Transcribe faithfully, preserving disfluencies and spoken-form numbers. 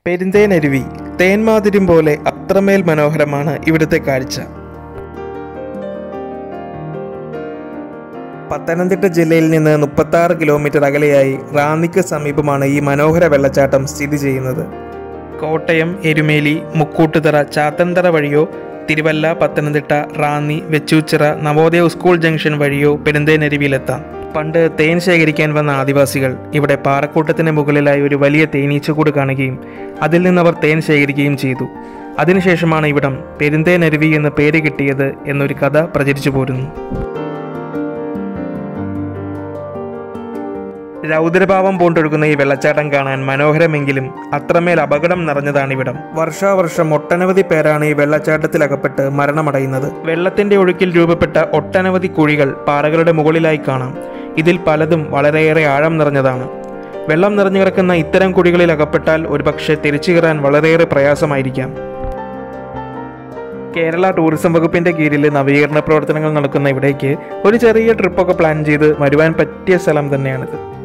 പെരുന്തേനരുവി തേന്മാതിരും പോലെ അത്രമേൽ മനോഹരമാണ് ഇവിടുത്തെ കാഴ്ച. പത്തനംതിട്ട ജില്ലയിൽ നിന്ന് മുപ്പത്താറ് കിലോമീറ്റർ അകലെയായി റാന്നിക്ക് സമീപമാണ് ഈ മനോഹര വെള്ളച്ചാട്ടം സ്ഥിതി ചെയ്യുന്നത്. കോട്ടയം, എരുമേലി, മുക്കൂട്ടുതറ, ചാത്തൻതറ വഴിയോ തിരുവല്ല, പത്തനംതിട്ട, റാന്നി, വെച്ചൂച്ചിറ, നവോദയ സ്കൂൾ ജംഗ്ഷൻ വഴിയോ പെരുന്തേനരുവിയിലെത്താം. പണ്ട് തേൻ ശേഖരിക്കാൻ വന്ന ആദിവാസികൾ ഇവിടെ പാറക്കൂട്ടത്തിന് മുകളിലായി ഒരു വലിയ തേനീച്ചക്കൂട് കാണുകയും അതിൽ നിന്നവർ തേൻ ശേഖരിക്കുകയും ചെയ്തു. അതിനുശേഷമാണ് ഇവിടം പെരുന്തേനരുവി എന്ന് പേര് കിട്ടിയത് എന്നൊരു കഥ പ്രചരിച്ചു പോരുന്നു. രൗദ്രഭാവം പൂണ്ടൊഴുകുന്ന ഈ വെള്ളച്ചാട്ടം കാണാൻ മനോഹരമെങ്കിലും അത്രമേൽ അപകടം നിറഞ്ഞതാണിവിടം. വർഷാവർഷം ഒട്ടനവധി പേരാണ് ഈ വെള്ളച്ചാട്ടത്തിൽ അകപ്പെട്ട് മരണമടയുന്നത്. വെള്ളത്തിന്റെ ഒഴുക്കിൽ രൂപപ്പെട്ട ഒട്ടനവധി കുഴികൾ പാറകളുടെ മുകളിലായി കാണാം. ഇതിൽ പലതും വളരെയേറെ ആഴം നിറഞ്ഞതാണ്. വെള്ളം നിറഞ്ഞു കിടക്കുന്ന ഇത്തരം കുഴികളിൽ അകപ്പെട്ടാൽ ഒരുപക്ഷെ തിരിച്ചു കയറാൻ വളരെയേറെ പ്രയാസമായിരിക്കാം. കേരള ടൂറിസം വകുപ്പിന്റെ കീഴിൽ നവീകരണ പ്രവർത്തനങ്ങൾ നടക്കുന്ന ഇവിടേക്ക് ഒരു ചെറിയ ട്രിപ്പൊക്കെ പ്ലാൻ ചെയ്ത് വരുവാൻ പറ്റിയ സ്ഥലം തന്നെയാണിത്.